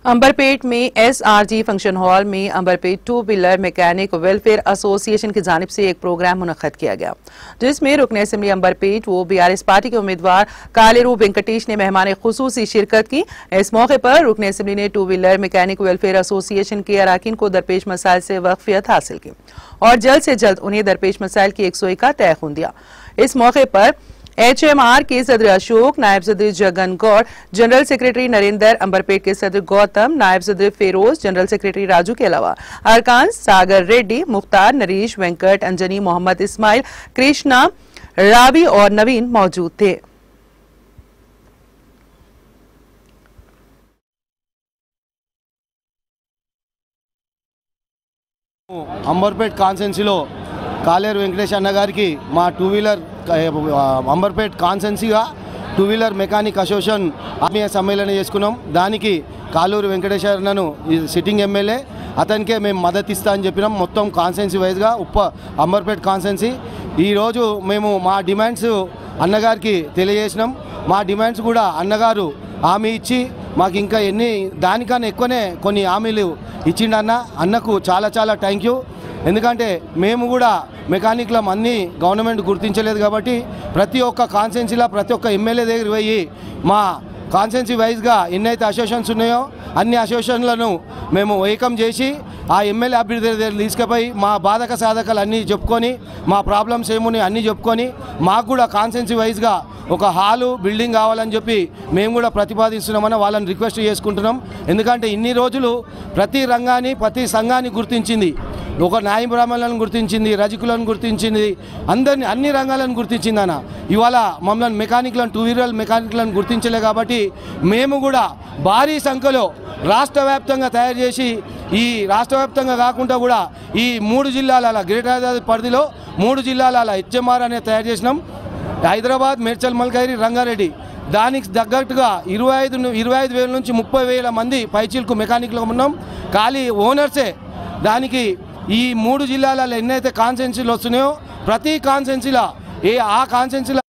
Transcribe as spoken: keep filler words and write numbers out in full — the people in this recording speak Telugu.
अंबरपेट में एसआरजी फंक्शन हॉल में Amberpet two wheeler mechanic welfare association की जानिब से एक प्रोग्राम मुनक्कद किया गया, जिसमें रुकन असेंबली अंबरपेट वो बीआरएस पार्टी के उम्मीदवार कालेरू वेंकटेश ने मेहमान खुसूसी शिरकत की। इस मौके पर रुकन असेंबली ने two wheeler mechanic welfare association के अरकान को दरपेश मसाइल से वाकफियत हासिल की और जल्द से जल्द उन्हें दरपेश मसाइल की एक सोई का तयखून दिया। इस मौके पर एच एम आर के सदर अशोक, नायब सदर जगन गौड़, जनरल सेक्रेटरी नरेंद्र, अंबरपेट के सदर गौतम, नायब सदर फेरोज, जनरल सेक्रेटरी राजू के अलावा अरकान सागर रेड्डी, मुख्तार, नरीश, वेंकट, अंजनी, मोहम्मद इस्माइल, कृष्णा, रावी और नवीन मौजूद थे। अंबरपेट కాన్సెన్సీలో కాలేరు వెంకటేష్ అన్న గారికి మా టూ వీలర్ అంబర్పేట్ కాన్సెన్సీగా టూ వీలర్ మెకానిక్ అసోసియేషన్ ఆత్మీయ సమ్మేళనం చేసుకున్నాం। దానికి కాలూరు వెంకటేష్ అన్నను సిట్టింగ్ ఎమ్మెల్యే అతనికే మేము మద్దతు ఇస్తా అని చెప్పినాం। మొత్తం కాన్సెన్సీ వైజ్గా ఉప్ప అంబర్పేట్ కాన్సెన్సీ ఈరోజు మేము మా డిమాండ్స్ అన్నగారికి తెలియజేసినాం। మా డిమాండ్స్ కూడా అన్నగారు హామీ ఇచ్చి మాకు ఇంకా ఎన్ని దానికన్నా ఎక్కువనే కొన్ని హామీలు ఇచ్చిండన్న అన్నకు చాలా చాలా థ్యాంక్ యూ। ఎందుకంటే మేము కూడా మెకానిక్లం అన్నీ గవర్నమెంట్ గుర్తించలేదు కాబట్టి ప్రతి ఒక్క కాన్సెన్సీలో ప్రతి ఒక్క ఎమ్మెల్యే దగ్గర పోయి మా కాన్సెన్సీ వైజ్గా ఎన్నైతే అసోసియేషన్స్ ఉన్నాయో అన్ని అసోసియేషన్లను మేము ఏకం చేసి ఆ ఎమ్మెల్యే అభ్యర్థి దగ్గర తీసుకుపోయి మా బాధక సాధకాలు అన్నీ చెప్పుకొని మా ప్రాబ్లమ్స్ ఏమున్నాయి అన్నీ చెప్పుకొని మాకు కూడా కాన్సెన్సీ వైజ్గా ఒక హాలు బిల్డింగ్ కావాలని చెప్పి మేము కూడా ప్రతిపాదిస్తున్నామని వాళ్ళని రిక్వెస్ట్ చేసుకుంటున్నాం। ఎందుకంటే ఇన్ని రోజులు ప్రతి రంగాన్ని ప్రతి సంఘాన్ని గుర్తించింది, ఒక న్యాయ బ్రాహ్మణులను గుర్తించింది, రజకులను గుర్తించింది, అందరినీ అన్ని రంగాలను గుర్తించింది అన్న। ఇవాళ మమ్మల్ని మెకానిక్లను టూ వీలర్ మెకానిక్లను గుర్తించలే కాబట్టి మేము కూడా భారీ సంఖ్యలో రాష్ట్ర వ్యాప్తంగా తయారు చేసి ఈ రాష్ట్ర వ్యాప్తంగా కాకుండా కూడా ఈ మూడు జిల్లాల గ్రేటర్ హైదరాబాద్ పరిధిలో మూడు జిల్లాల హెచ్ఎంఆర్ అనేది తయారు చేసినాం। హైదరాబాద్, మేడ్చల్, మల్కాజిగిరి, రంగారెడ్డి దానికి తగ్గట్టుగా ఇరవై ఐదు ఇరవై ఐదు వేల నుంచి ముప్పై వేల మంది పైచీలకు మెకానిక్లు ఉన్నాం। ఖాళీ ఓనర్సే దానికి ఈ మూడు జిల్లాలలో ఎన్నైతే కాన్సెన్సీలు వస్తున్నాయో ప్రతి కాన్సెన్సీలో ఏ ఆ కాన్సెన్సీలో